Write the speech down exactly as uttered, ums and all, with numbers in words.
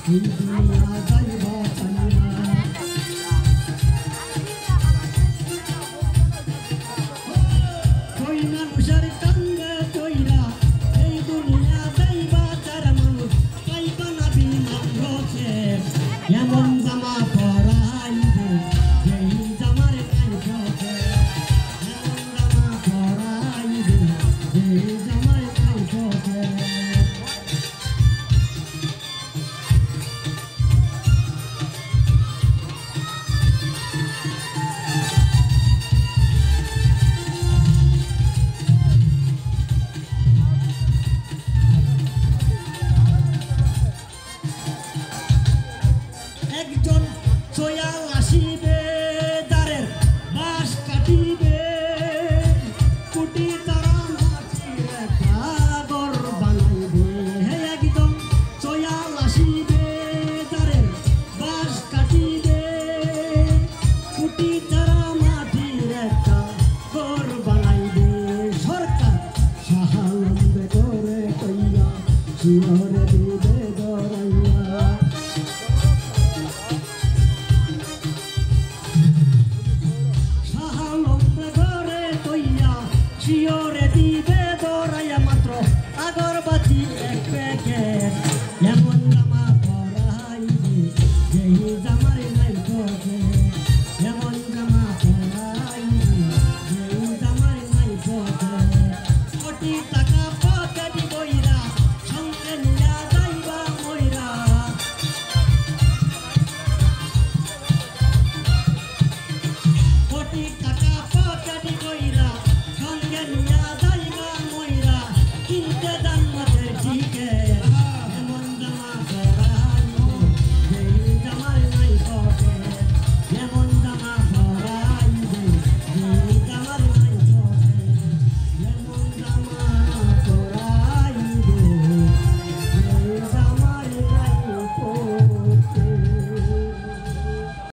এই দুনিয়া যাইবা চাইনা কই মানুষের কান্দে কইরা এই দুনিয়া যাইবা চার মানুষ পাইবা না বিমান রোচে এমন জামা পরাইবে যেই জামার নাই পথে এমন জামা পরাইবে যেই জামার নাই পথে একজন চয়াল আসিবে দ্বারের বাঁশ কাটিবে কুটি তারা মাটির একটা ঘর বানাইবে একজন চয়াল আসিবে দ্বারের বাঁশ কাটিবে কুটি তারা মাটির একটা ঘর বানাইবে সরকার সাহায্য করে কইয়া শিওরে